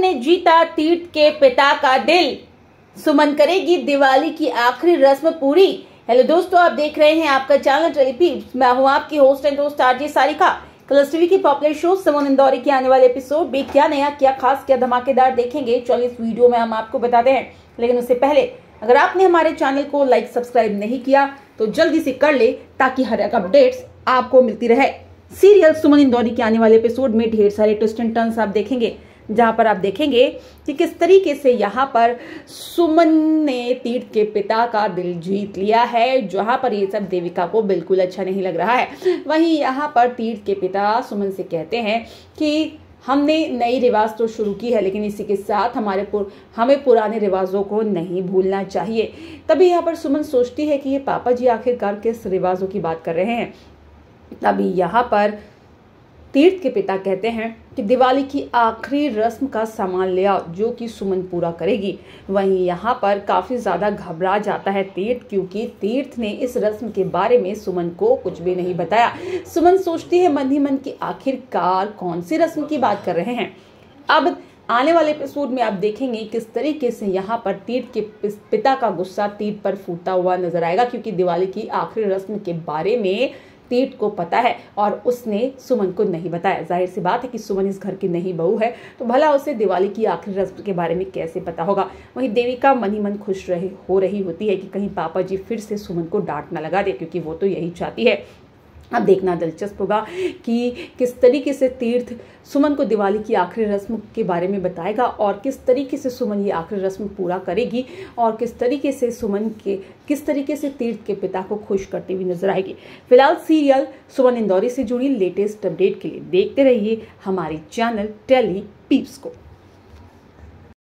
ने जीता तीर्थ के पिता का दिल, सुमन करेगी दिवाली की आखिरी रस्म पूरी। हेलो दोस्तों, आप देख रहे हैं आपका चैनल टेली पीप्स। मैं हूं आपकी होस्ट एंड दोस्त आरजे सारिका। कलर्स टीवी की पॉपुलर शो सुमन इंदौरी के आने वाले एपिसोड में क्या नया, क्या खास, क्या धमाकेदार देखेंगे, चलिए इस वीडियो में हम आपको बताते हैं। लेकिन उससे पहले अगर आपने हमारे चैनल को लाइक सब्सक्राइब नहीं किया तो जल्दी से कर ले, ताकि हर एक अपडेट्स आपको मिलती रहे। सीरियल सुमन इंदौरी के आने वाले एपिसोड में ढेर सारे ट्विस्ट एंड टर्न्स आप देखेंगे, जहां पर आप देखेंगे कि किस तरीके से यहाँ पर सुमन ने तीर्थ के पिता का दिल जीत लिया है, जहां पर ये सब देविका को बिल्कुल अच्छा नहीं लग रहा है। वहीं यहाँ पर तीर्थ के पिता सुमन से कहते हैं कि हमने नई रिवाज तो शुरू की है, लेकिन इसी के साथ हमें पुराने रिवाजों को नहीं भूलना चाहिए। तभी यहाँ पर सुमन सोचती है कि ये पापा जी आखिरकार किस रिवाजों की बात कर रहे हैं। तभी यहाँ पर तीर्थ के पिता कहते हैं कि दिवाली की आखिरी रस्म का सामान ले आओ, जो कि सुमन पूरा करेगी। वहीं यहाँ पर काफी ज्यादा घबरा जाता है तीर्थ, क्योंकि तीर्थ ने इस रस्म के बारे में सुमन को कुछ भी नहीं बताया। सुमन सोचती है मन ही मन की आखिरकार कौन सी रस्म की बात कर रहे हैं। अब आने वाले एपिसोड में आप देखेंगे किस तरीके से यहाँ पर तीर्थ के पिता का गुस्सा तीर्थ पर फूटता हुआ नजर आएगा, क्योंकि दिवाली की आखिरी रस्म के बारे में तीर्थ को पता है और उसने सुमन को नहीं बताया। जाहिर सी बात है कि सुमन इस घर की नई बहू है, तो भला उसे दिवाली की आखिरी रस्म के बारे में कैसे पता होगा। वहीं देविका मन ही मन खुश हो रही होती है कि कहीं पापा जी फिर से सुमन को डांट ना लगा दे, क्योंकि वो तो यही चाहती है। अब देखना दिलचस्प होगा कि किस तरीके से तीर्थ सुमन को दिवाली की आखिरी रस्म के बारे में बताएगा और किस तरीके से सुमन ये आखिरी रस्म पूरा करेगी और किस तरीके से तीर्थ के पिता को खुश करती हुई नजर आएगी। फिलहाल सीरियल सुमन इंदौरी से जुड़ी लेटेस्ट अपडेट के लिए देखते रहिए हमारे चैनल टेली पीप्स को।